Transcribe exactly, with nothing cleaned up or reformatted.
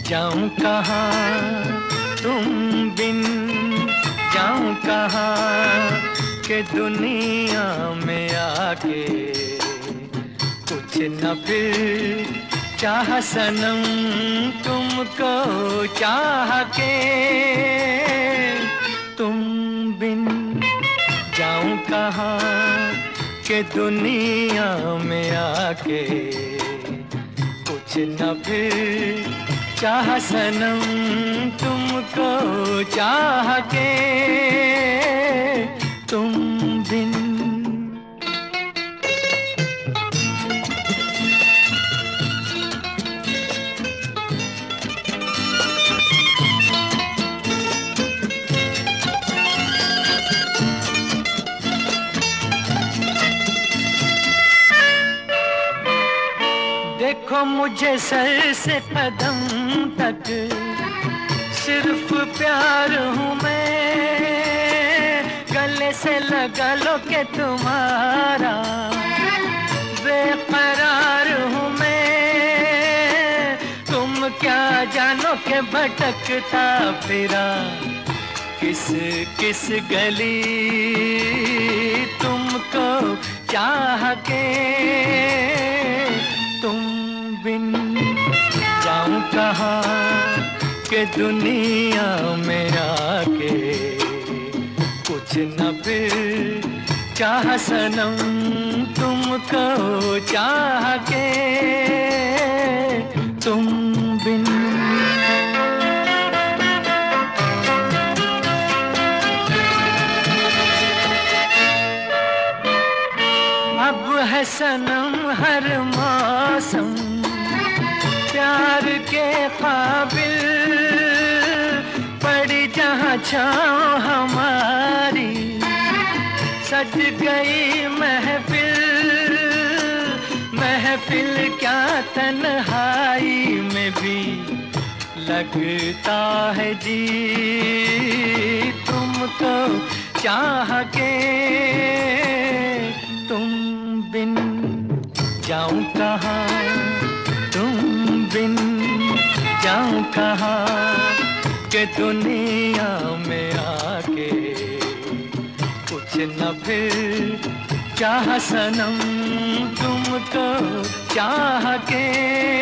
जाऊं कहाँ तुम बिन, जाऊं कहाँ के दुनिया में आके कुछ न फिर चाह सनम तुमको चाह के। तुम बिन जाऊं कहाँ के दुनिया में आके कुछ न फिर चाह सनम तुमको चाह के। तुम बिन देखो मुझे सर से कदम तक सिर्फ प्यार हूँ मैं, गले से लगा लो के तुम्हारा बेकरार हूँ मैं। तुम क्या जानो के भटकता फिरा किस किस गली तुमको चाह के। तुम बिन जाऊं कहाँ के दुनिया में आके कुछ न फिर चाह सनम तुमको चाह के। तुम बिन अब है सनम हर मौसम प्यार के काबिल, पड़ी जहाँ छाँव हमारी सज गई महफिल। महफिल क्या तन्हाई में भी लगता है जी तुमको चाह के। तुम बिन जाऊं कहाँ, तुम बिन जाऊं कहाँ के दुनिया में आके कुछ न फिर चाह सनम तुमको चाह के।